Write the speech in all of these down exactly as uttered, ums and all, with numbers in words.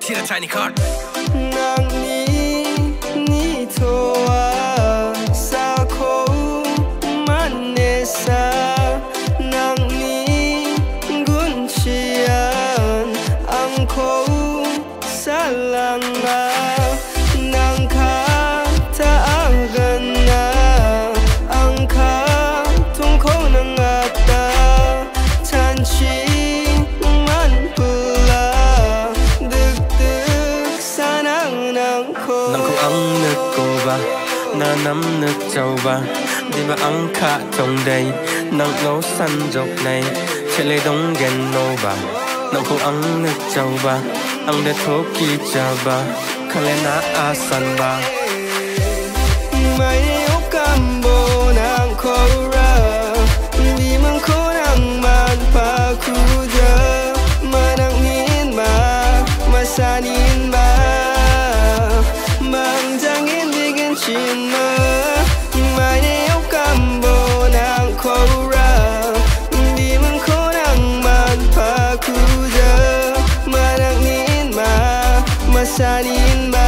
tira tiny card nang ni ni thoa sa ko manesa nang ni gun chian ang ko salanga nang ka ta agana ang ka tung ko nang ata chan chi man pula dik dik sanang nang ko nang ko ang nước cô ba na nắm nước châu ba đi ba ang khá trong đây nang ngấu săn dọc này chạy lấy đông ghen nô ba nang ko ang nước châu ba ang để thô kỳ cha ba khale na asan ba mai yêu cambo nang ko ra đi mang ko nang man pa ku ja manang nin ma masanin ba mang jangin digin chin ma mai yêu cambo nang ko ra đi mang ko nang man pa ku ja manang nin ma masanin ba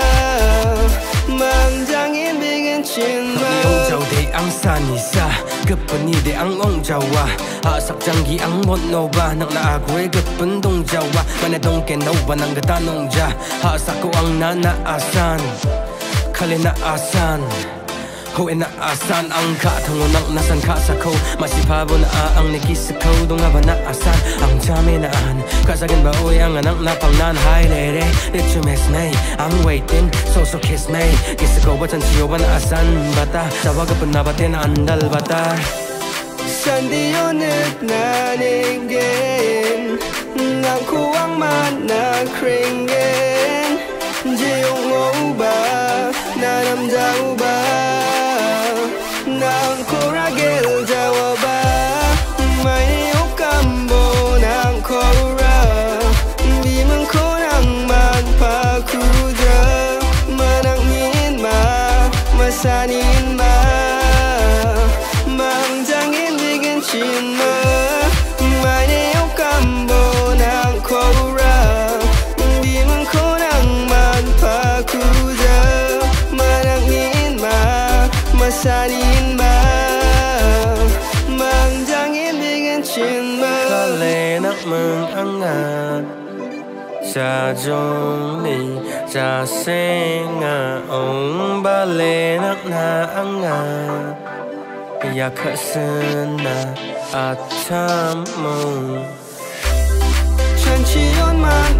mang jangin digin chin ma ông giàu để ang san ni sa gapani để ang ong jawa a sak jangi ang mon no ba nang na agwe gapan dong jawa mana dong ken no ba nang gata nong ja ha sak ko ang na na asan khale na asan ho en na asan ang ka thong nang nasan kha sa ko masipa bon a ang ni kis ko dong ba na asan ang chame na an ka sa gen ba o yang nang na pang nan hai le re let you miss me I'm waiting so so kiss me kiss ko ba chan chiyo ba na asan bata sawa ga pan na ba ten andal bata sandiyo net na ningen ngang kuwang man na kringen jiyong ngô ba na nam jau ba nang kuragel jawa ba mai yêu cambo nang kora di mang ko nang man pa ku ja manang nin ma masanin ma mang jangin digin chin ma mai yêu cambo nang kora di mang ko nang man pa ku ja manang nin ma masanin ma mang jangin digin chin ma khale nak mừng ang a cha jong ni cha se nga ong ba le nak na ang a ya kha sen na a tham mong chan chi yon man